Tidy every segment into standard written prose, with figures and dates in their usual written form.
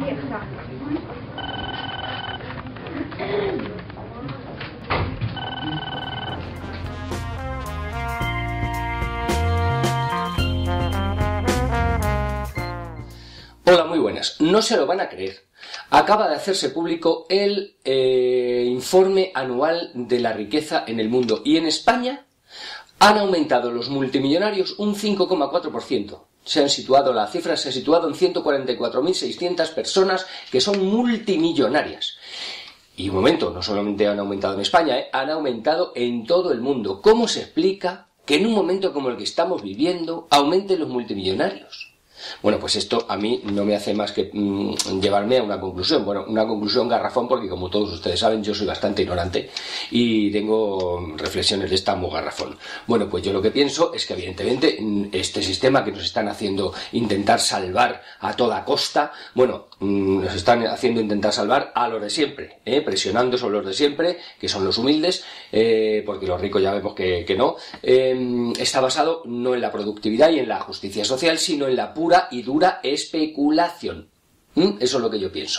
vieja. Hola, muy buenas. No se lo van a creer. Acaba de hacerse público el informe anual de la riqueza en el mundo y en España han aumentado los multimillonarios un 5,4%. La cifra se ha situado en 144.600 personas que son multimillonarias. Y un momento, no solamente han aumentado en España, han aumentado en todo el mundo. ¿Cómo se explica que en un momento como el que estamos viviendo aumenten los multimillonarios? Bueno, pues esto a mí no me hace más que llevarme a una conclusión. Bueno, una conclusión garrafón porque, como todos ustedes saben, yo soy bastante ignorante y tengo reflexiones de esta muy garrafón. Bueno, pues yo lo que pienso es que, evidentemente, este sistema que nos están haciendo intentar salvar a toda costa, bueno, nos están haciendo intentar salvar a los de siempre, presionando sobre los de siempre, que son los humildes, porque los ricos ya vemos que no. Está basado no en la productividad y en la justicia social, sino en la pura y dura especulación. Eso es lo que yo pienso.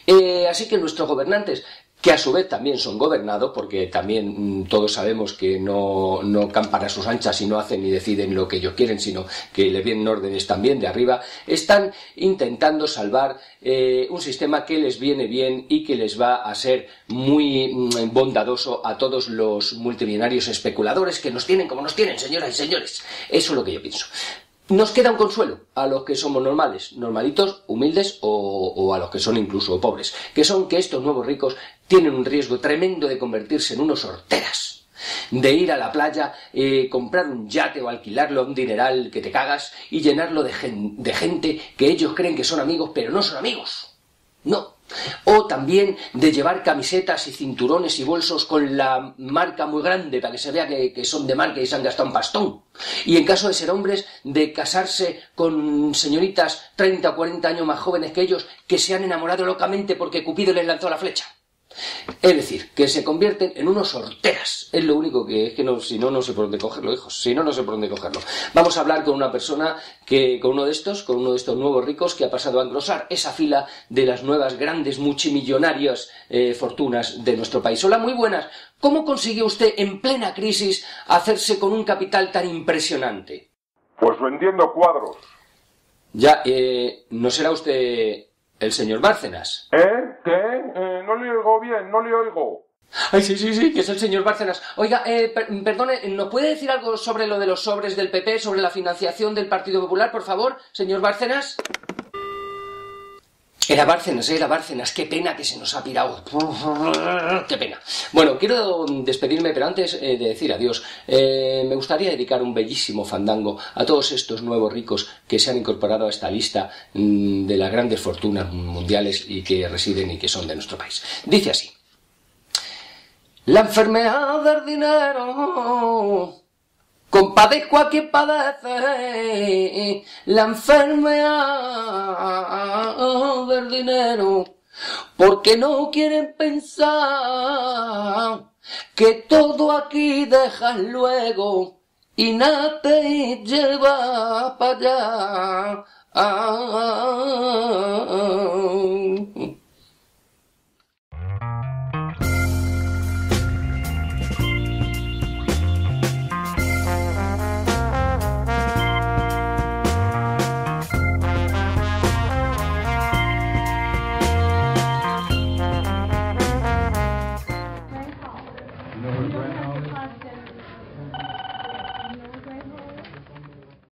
Así que nuestros gobernantes, que a su vez también son gobernados, porque también todos sabemos que no campan a sus anchas y no hacen ni deciden lo que ellos quieren, sino que le vienen órdenes también de arriba, están intentando salvar un sistema que les viene bien y que les va a ser muy bondadoso a todos los multimillonarios especuladores que nos tienen como nos tienen, señoras y señores. Eso es lo que yo pienso. Nos queda un consuelo a los que somos normales, normalitos, humildes o a los que son incluso pobres, que son que estos nuevos ricos tienen un riesgo tremendo de convertirse en unos horteras, de ir a la playa, comprar un yate o alquilarlo a un dineral que te cagas y llenarlo de gente que ellos creen que son amigos, pero no son amigos. No. O también de llevar camisetas y cinturones y bolsos con la marca muy grande para que se vea que son de marca y se han gastado un pastón. Y en caso de ser hombres, de casarse con señoritas 30 o 40 años más jóvenes que ellos que se han enamorado locamente porque Cupido les lanzó la flecha. Es decir, que se convierten en unos horteras. Es lo único que es que no, si no, no sé por dónde cogerlo, hijos. Si no, no sé por dónde cogerlo. Vamos a hablar con una persona con uno de estos nuevos ricos que ha pasado a engrosar esa fila de las nuevas grandes multimillonarias fortunas de nuestro país. Hola, muy buenas. ¿Cómo consiguió usted en plena crisis hacerse con un capital tan impresionante? Pues vendiendo cuadros. Ya, ¿no será usted el señor Bárcenas? ¿Qué? No le oigo bien, no le oigo. Ay, sí, que es el señor Bárcenas. Oiga, perdone, ¿nos puede decir algo sobre lo de los sobres del PP, sobre la financiación del Partido Popular, por favor, señor Bárcenas? Era Bárcenas, qué pena que se nos ha pirado. Qué pena. Bueno, quiero despedirme, pero antes de decir adiós, me gustaría dedicar un bellísimo fandango a todos estos nuevos ricos que se han incorporado a esta lista de las grandes fortunas mundiales y que residen y que son de nuestro país. Dice así: la enfermedad del dinero, compadezco a quien padece la enfermedad del dinero, porque no quieren pensar que todo aquí dejas luego y nada te lleva para allá.